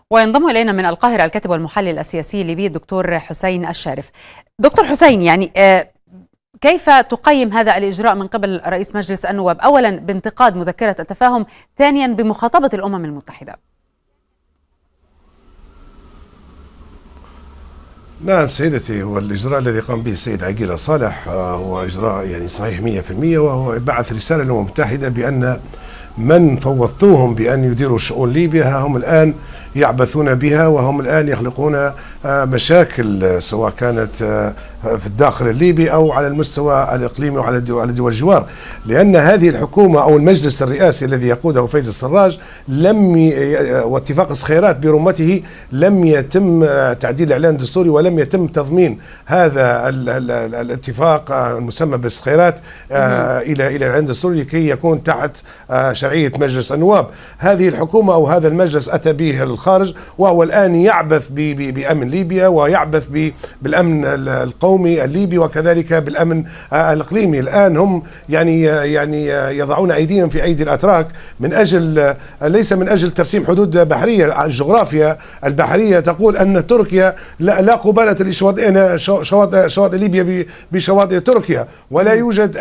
وينضم إلينا من القاهرة الكاتب والمحلل السياسي الليبي الدكتور حسين الشارف. دكتور حسين، يعني كيف تقيم هذا الإجراء من قبل رئيس مجلس النواب؟ أولا بانتقاد مذكرة التفاهم، ثانيا بمخاطبة الأمم المتحدة. نعم سيدتي، هو الإجراء الذي قام به السيد عقيلة صالح هو إجراء يعني صحيح 100%، وهو بعث رسالة للأمم المتحدة بأن من فوضتوهم بأن يديروا شؤون ليبيا هم الآن يعبثون بها، وهم الآن يخلقون مشاكل سواء كانت في الداخل الليبي أو على المستوى الإقليمي وعلى دول الجوار، لأن هذه الحكومة أو المجلس الرئاسي الذي يقوده فايز السراج واتفاق الصخيرات برمته لم يتم تعديل الإعلان الدستوري، ولم يتم تضمين هذا الاتفاق المسمى بالصخيرات إلى الإعلان الدستوري لكي يكون تحت شرعية مجلس النواب. هذه الحكومة أو هذا المجلس أتى به الخارج، وهو الآن يعبث بأمن ليبيا ويعبث بالأمن القومي الليبي وكذلك بالأمن الإقليمي. الآن هم يعني يضعون أيديهم في أيدي الأتراك من أجل ليس من أجل ترسيم حدود بحرية. الجغرافيا البحرية تقول أن تركيا لا قبالة لشواطئ ليبيا بشواطئ تركيا، ولا يوجد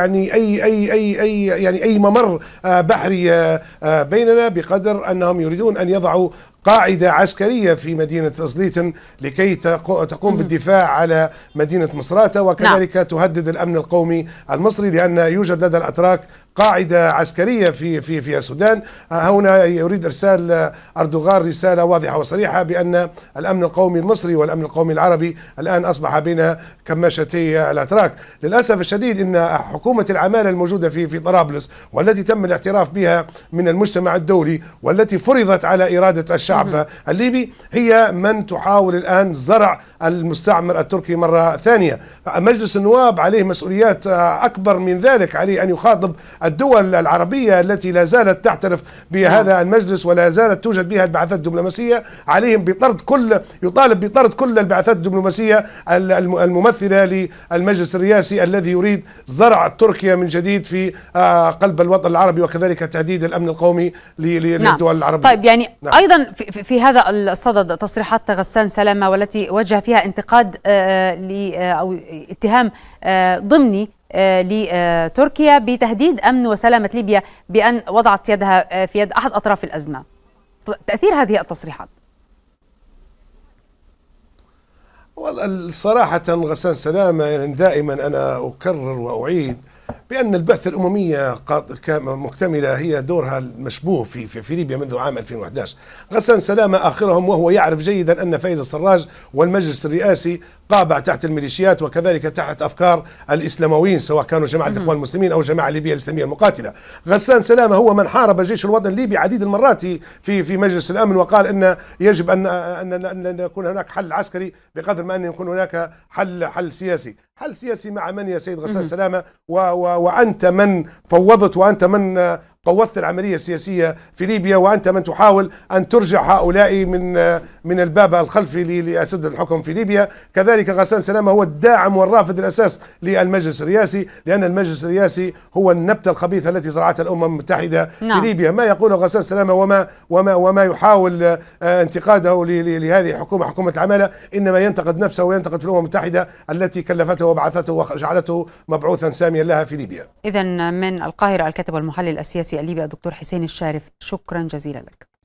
أي ممر بحري بيننا، بقدر أنهم يريدون أن يضعوا قاعدة عسكرية في مدينة زليتن لكي تقوم بالدفاع على مدينة مصراتة، وكذلك تهدد الأمن القومي المصري، لأن يوجد لدى الأتراك قاعدة عسكرية في السودان. هنا يريد إرسال أردوغان رسالة واضحة وصريحة بأن الأمن القومي المصري والأمن القومي العربي الآن أصبح بين كماشتي الأتراك. للأسف الشديد أن حكومة العمالة الموجودة في طرابلس، والتي تم الاعتراف بها من المجتمع الدولي، والتي فرضت على إرادة الشعب الليبي، هي من تحاول الآن زرع المستعمر التركي مرة ثانية. مجلس النواب عليه مسؤوليات أكبر من ذلك، عليه أن يخاطب الدول العربية التي لا زالت تعترف بهذا المجلس ولا زالت توجد بها البعثات الدبلوماسية. عليهم يطالب بطرد كل البعثات الدبلوماسية الممثلة للمجلس الرئاسي الذي يريد زرع تركيا من جديد في قلب الوطن العربي، وكذلك تهديد الأمن القومي للدول العربية. طيب، يعني أيضا في هذا الصدد تصريحات غسان سلامة، والتي وجه فيها انتقاد أو اتهام ضمني لتركيا بتهديد أمن وسلامة ليبيا بأن وضعت يدها في يد أحد أطراف الأزمة. تأثير هذه التصريحات؟ صراحة غسان سلامة يعني دائما أنا أكرر وأعيد بأن البعثة الأممية مكتملة هي دورها المشبوه في ليبيا منذ عام 2011. غسان سلامة آخرهم، وهو يعرف جيدا أن فايز السراج والمجلس الرئاسي قابع تحت الميليشيات وكذلك تحت أفكار الإسلامويين، سواء كانوا جماعة الإخوان المسلمين أو جماعة الليبية الإسلامية المقاتلة. غسان سلامة هو من حارب جيش الوطن الليبي عديد المرات في مجلس الأمن، وقال أن يجب أن يكون هناك حل عسكري بقدر ما أن يكون هناك حل سياسي. حل سياسي مع من يا سيد غسان سلامة؟ وأنت من فوضت، وأنت من قوضت العملية السياسية في ليبيا، وأنت من تحاول أن ترجع هؤلاء من الباب الخلفي لأسد الحكم في ليبيا. كذلك غسان سلامة هو الداعم والرافض الأساس للمجلس الرئاسي، لأن المجلس الرئاسي هو النبتة الخبيثة التي زرعتها الأمم المتحدة في ليبيا. ما يقوله غسان سلامة وما يحاول انتقاده لهذه الحكومة، حكومة العمالة، إنما ينتقد نفسه وينتقد في الأمم المتحدة التي كلفته وبعثته وجعلته مبعوثا ساميا لها في ليبيا. إذن من القاهرة الكاتب والمحلل السياسي الليبي الدكتور حسين الشارف، شكرا جزيلا لك.